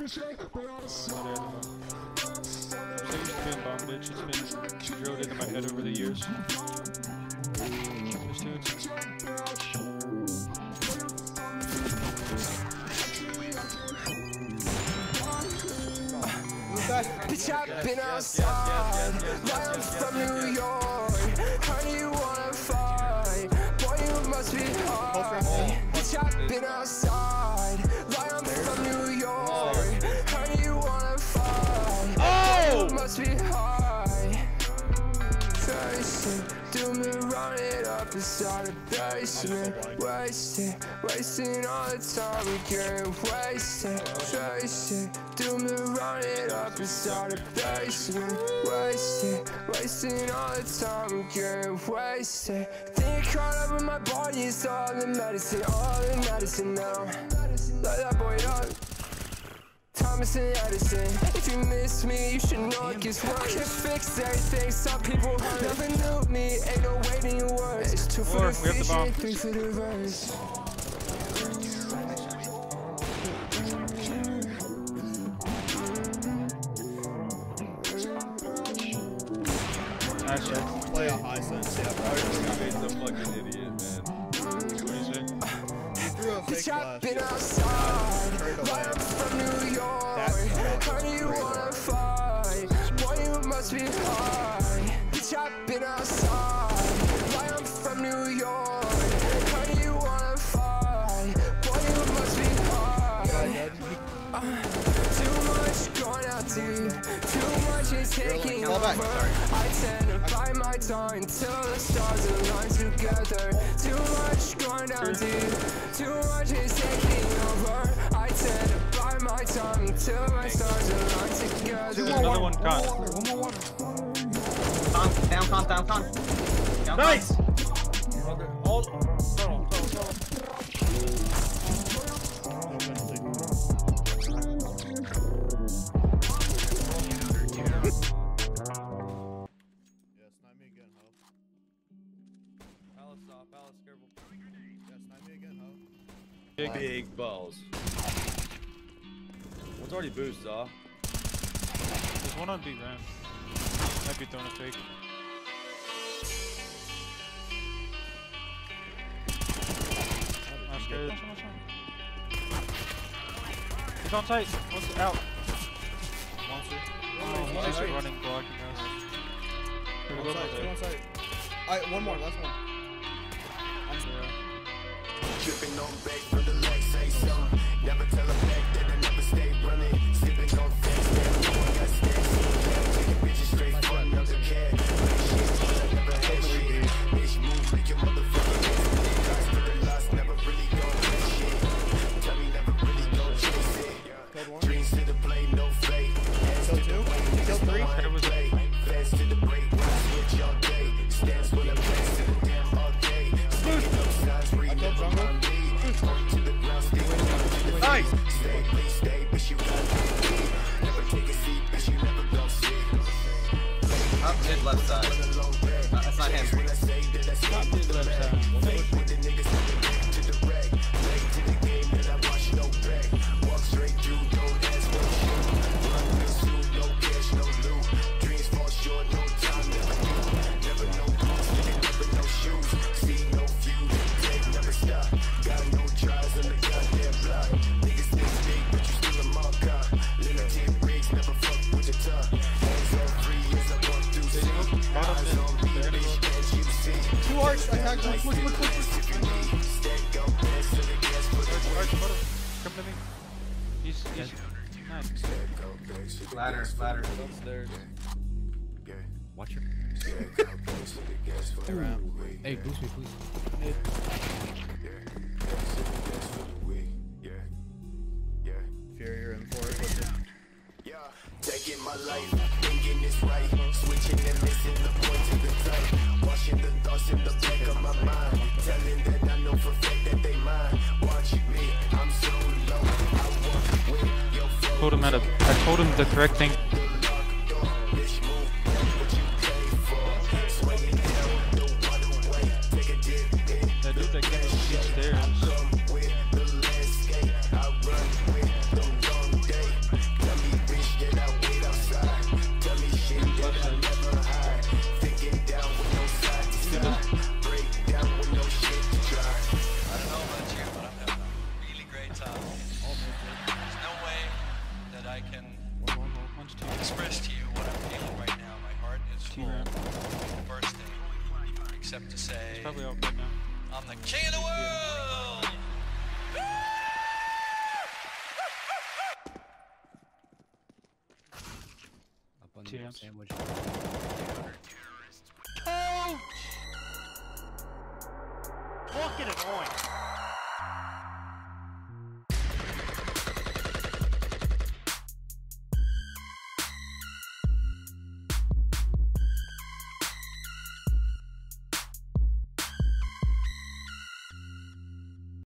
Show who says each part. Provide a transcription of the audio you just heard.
Speaker 1: bomb, bitch. It's been drilled into my head over the years.
Speaker 2: Bitch, I've been outside, like I'm from New York. Honey, you wanna fight? Boy, you must be high. Bitch, I've been outside, like I'm from New York. Honey, you wanna fight? Boy, you must be high. Facing, do me run it up inside the basement. Wasting all the time, we getting wasted. Facing, do me run it up inside the basement. Wasting all the time, we getting wasted. Think caught up in my body, it's all the medicine now. Light that boy up. Thomas and Edison. If you miss me, you should know it gets worse. Can't fix everything, some people never knew me. Ain't no waiting your words. It's 2 for the feature, 3 for the verse.
Speaker 1: Nice shot.
Speaker 3: Play a high sense, yeah, bro.
Speaker 4: You made some fucking idiot, man.
Speaker 2: Bitch, I've been outside, like I'm from New York. Honey, you wanna fight? Boy, you must be high. Bitch, I've been outside, like I'm from New York. Honey, you wanna fight? Boy, you must be high. Too much going out deep, too much is taking over. I tend to bite my tongue until the stars align together. Too much going down deep, too much is taking over. I tend to bite my tongue until my stars align together.
Speaker 1: There's another one, con.
Speaker 3: One more water.
Speaker 5: Down.
Speaker 3: Nice!
Speaker 4: Big balls. One's already boosted, Zaw.
Speaker 1: There's one on B ramp. Might be throwing a fake. I'm scared. He's on tight. What's out? He's just running, blocking us.
Speaker 3: Alright, one more, last one.
Speaker 2: Dripping on back from the legs, say something. Never tell a back that I never stay running. Sipping on fast, everyone got stacks. Taking bitches straight from another cat. Like shit, I never had shit. Bitch, move like your motherfucking ass. Guys for the lost, never really gon' get shit. Tell me never really gon' chase it. Dreams to the play, no fake. Hands to the way, niggas know how to play. Fast to the break, when I switch all day. Stands when I pass to the damn all day. Sticking up signs, reading up on my lead. To the ground, sticking.
Speaker 3: Nice!
Speaker 2: Stay, bitch, you gotta never take a seat, bitch, you never gon' see.
Speaker 5: Up mid left side. That's not him.
Speaker 1: Not mid left side.
Speaker 2: With the niggas to the wreck. Late to the game that I watch no back. Walk straight through, don't ask no shit. Run real soon, no cash, no loot. Dreams fall short, no time, never knew. Never no boots, never no shoes. See no feud, take never stop. Got no tries on the goddamn block. Niggas think big, but you still a mock up. Limited rigs, never fuck with the top. Hands on free as I walk through city. Eyes on me, bitch, can't you see?
Speaker 3: 2 arcs, attack, look.
Speaker 2: Stack up, pass to the gas, put it
Speaker 1: Arch, come to me. He's nice.
Speaker 5: Ladder.
Speaker 4: Upstairs.
Speaker 5: Watch your.
Speaker 6: Hey, boost me, please.
Speaker 3: Fury, you're in for it. What's it?
Speaker 2: Taking my life, thinking it's right. Switching and missing the point to the tight. Washing the thoughts in the back of my mind. Telling that I know for fact that they mine. Watching me, I'm so low. I walk with your flow.
Speaker 1: I told him the correct thing. That dude that came upstairs.
Speaker 7: the king of the world!
Speaker 6: Up on the
Speaker 1: TMs.
Speaker 6: sandwich.